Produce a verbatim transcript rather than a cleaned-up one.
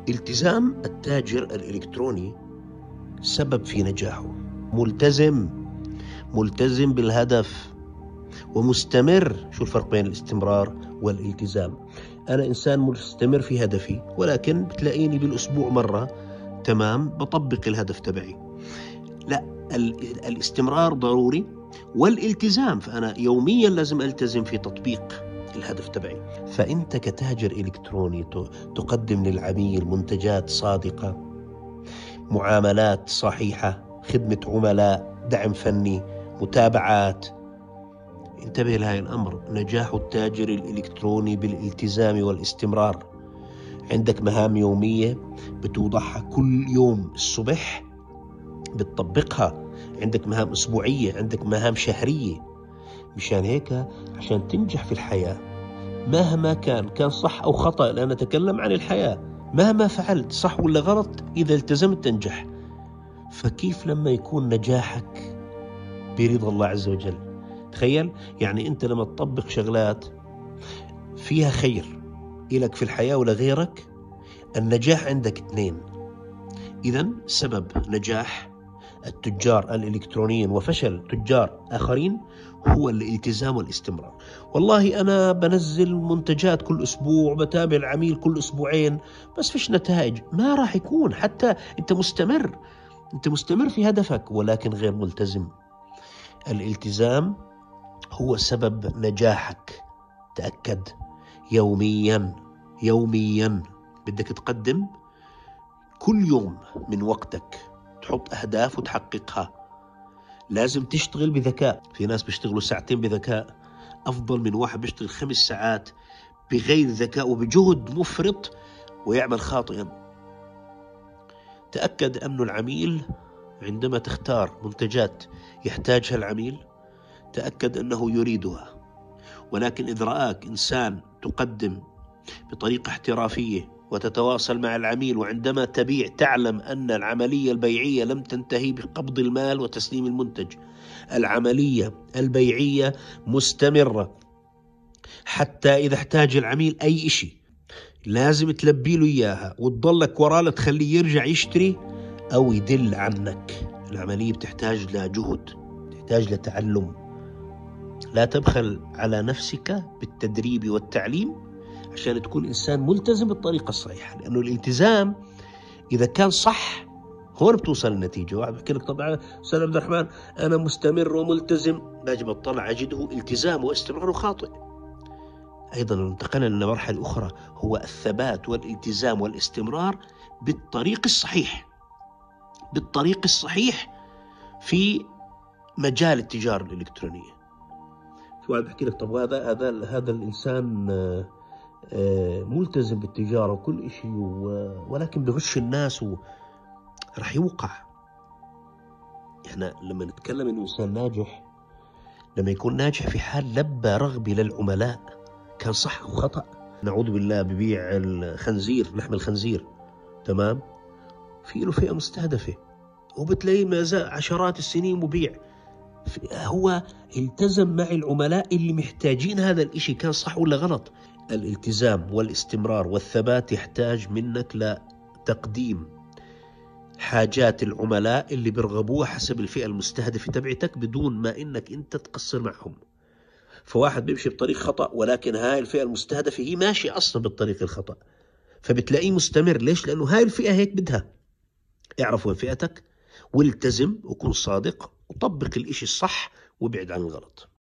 التزام التاجر الإلكتروني سبب في نجاحه. ملتزم ملتزم بالهدف ومستمر. شو الفرق بين الاستمرار والالتزام؟ أنا إنسان مستمر في هدفي، ولكن بتلاقيني بالأسبوع مرة تمام بطبق الهدف تبعي. لا، الاستمرار ضروري والالتزام، فأنا يوميا لازم ألتزم في تطبيق الهدف تبعي. فأنت كتاجر إلكتروني تقدم للعميل منتجات صادقة، معاملات صحيحة، خدمة عملاء، دعم فني، متابعات. انتبه لهذا الأمر. نجاح التاجر الإلكتروني بالالتزام والاستمرار. عندك مهام يومية بتوضحها كل يوم الصبح بتطبقها. عندك مهام أسبوعية، عندك مهام شهرية. مشان هيك عشان تنجح في الحياة مهما كان كان صح أو خطأ، لأن نتكلم عن الحياة، مهما فعلت صح ولا غلط إذا التزمت تنجح. فكيف لما يكون نجاحك برضا الله عز وجل؟ تخيل يعني أنت لما تطبق شغلات فيها خير إلك في الحياة ولغيرك، النجاح عندك اثنين. إذن سبب نجاح التجار الإلكترونيين وفشل تجار آخرين هو الالتزام والاستمرار. والله أنا بنزل منتجات كل أسبوع، بتابع العميل كل أسبوعين، بس فيش نتائج. ما راح يكون، حتى أنت مستمر أنت مستمر في هدفك ولكن غير ملتزم. الالتزام هو سبب نجاحك. تأكد يوميا يوميا بدك تقدم كل يوم من وقتك، تحط أهداف وتحققها. لازم تشتغل بذكاء. في ناس بيشتغلوا ساعتين بذكاء أفضل من واحد بيشتغل خمس ساعات بغير ذكاء وبجهد مفرط ويعمل خاطئا. تأكد أن العميل عندما تختار منتجات يحتاجها العميل، تأكد أنه يريدها. ولكن إذا رآك إنسان تقدم بطريقة احترافية وتتواصل مع العميل، وعندما تبيع تعلم أن العملية البيعية لم تنتهي بقبض المال وتسليم المنتج، العملية البيعية مستمرة حتى إذا احتاج العميل أي إشي لازم تلبي له إياها وتضلك وراه لتخليه يرجع يشتري أو يدل عنك. العملية بتحتاج لجهد، تحتاج لتعلم. لا تبخل على نفسك بالتدريب والتعليم عشان تكون إنسان ملتزم بالطريقة الصحيحة، لأنه الالتزام إذا كان صح هون بتوصل النتيجة. واحد بحكي لك طبعا أستاذ عبد الرحمن أنا مستمر وملتزم، باجي بطلع أجده التزام واستمرار خاطئ. أيضا انتقلنا لمرحلة أخرى، هو الثبات والالتزام والاستمرار بالطريق الصحيح بالطريق الصحيح في مجال التجارة الإلكترونية. في واحد بحكي لك طب هذا هذا هذا الإنسان ملتزم بالتجارة وكل شيء ولكن بغش الناس ورح يوقع. احنا لما نتكلم انه انسان ناجح، لما يكون ناجح في حال لبى رغبة للعملاء كان صح او خطأ. نعوذ بالله ببيع الخنزير، لحم الخنزير، تمام، في له فئة مستهدفة وبتلاقيه ما زال عشرات السنين مبيع. هو التزم مع العملاء اللي محتاجين هذا الاشي، كان صح ولا غلط؟ الالتزام والاستمرار والثبات يحتاج منك لتقديم حاجات العملاء اللي بيرغبوها حسب الفئة المستهدفة تبعتك بدون ما انك انت تقصر معهم. فواحد بيمشي بطريق خطأ ولكن هاي الفئة المستهدفة هي ماشي اصلا بالطريق الخطأ، فبتلاقيه مستمر. ليش؟ لانه هاي الفئة هيك بدها. اعرف وين فئتك والتزم وكن صادق وطبق الاشي الصح وابعد عن الغلط.